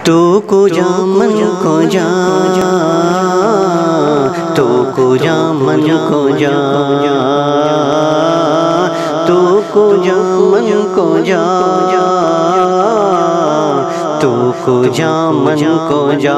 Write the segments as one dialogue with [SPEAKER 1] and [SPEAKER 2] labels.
[SPEAKER 1] تو کو جا من کو جا، تو کو جا من کو جا، تو کو جا من کو جا، تو کو جا من کو جا۔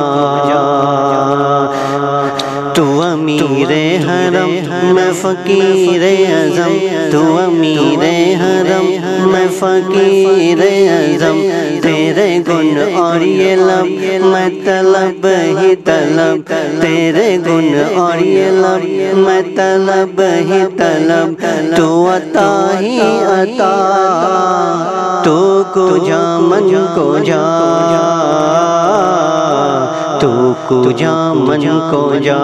[SPEAKER 1] تو امیر حرم میں فقیر اعظم، تو امیر حرم میں فقیر اعظم، تیرے گن اور یہ لب میں طلب ہی طلب، تیرے گن اور یہ لب میں طلب ہی طلب، تو عطا ہی عطا، تو کو جا من کو جا، تو کو جا من کو جا،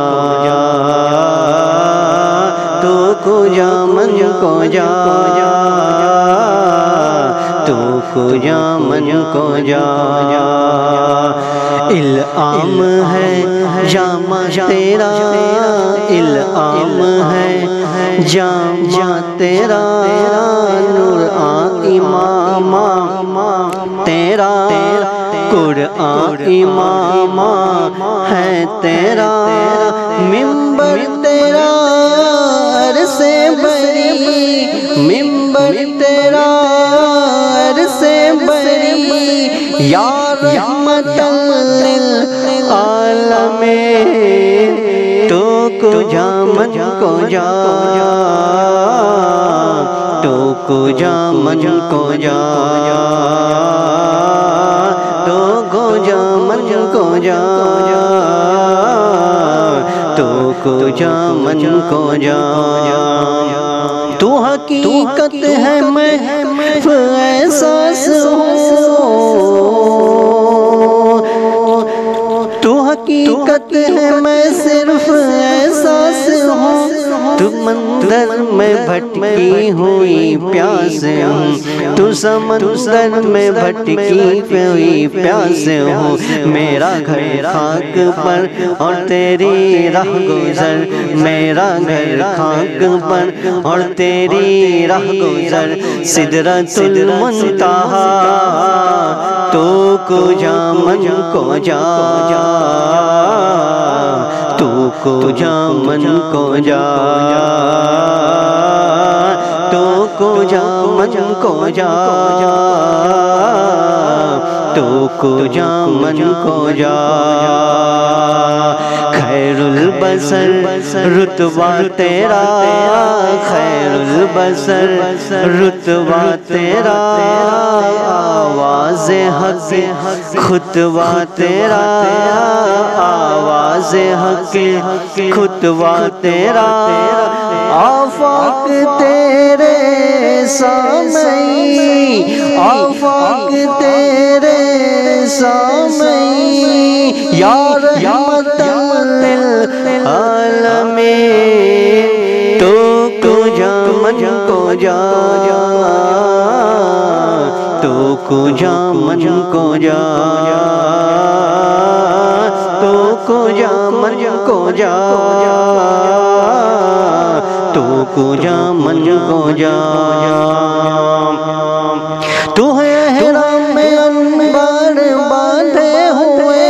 [SPEAKER 1] تو کو جا من کو جا، تو کو جا من کو جا۔ الہام ہے جامع تیرا، الہام ہے جامع تیرا، نور امام تیرا، قرآن امام ہے تیرا، منبر تیرا عرش بری، منبر تیرا عرش بری، یا رحمت للعالمین، تو کو جا من کو جا، تو کو جا من کو جا، تو کو جا من کو جا، تو کو جا من کو جا۔ تو حقیقت ہے محو احساس ہوں، تو حقیقت ہے میں صرف احساس ہوں، تو مندر میں بھٹکی ہوئی پیاس ہوں، تو سمندر میں بھٹکی ہوئی پیاس ہوں، میرا گھر خاک پر اور تیری راہ گزر، میرا گھر خاک پر اور تیری راہ گزر، سدرۃ المنتہا، تو کو جا من کو جا، تو کو جا من کو جا، تو کو جا من کو جا، تو کو جا من کو جا۔ خیر البشر رتبہ تیرا، خیر البشر رتبہ تیرا، آواز حق خطبہ تیرا، آواز حق خطبہ تیرا، آفاق تیرے سامعی، آفاق تیرے سامعی، یا رحمت للعالمین، تو کو جا من کو جا، تو کو جا من کو جا، تو کو جا من کو جا، تو کو جا من کو جا۔ تو ہے احرام میں انوار باندھے ہوئے،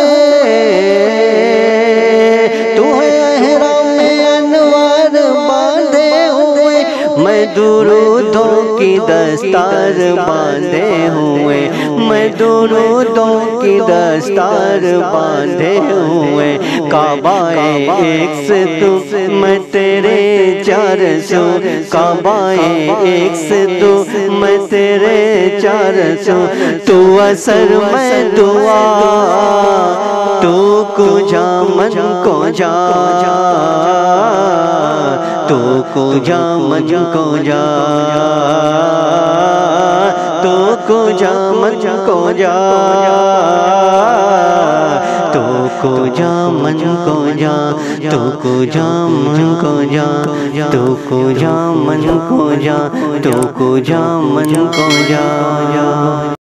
[SPEAKER 1] تو ہے احرام میں انوار باندھے ہوئے، میں درودوں کی دستار باندھے ہوئے، میں درودوں کی دستار باندھے ہوئے، کعبہ ایک سے تو میں تیرے چار سو، کعبہ ایک سے تو میں تیرے چار سو، تو اثر میں دعا، تو کو جا من کو جا، تو کو جا من کو جا، تو کو جا من کو جا، تو کو جا من کو جا، تو کو جا من کو جا، تو کو جا من کو جا، تو کو جا من کو جا۔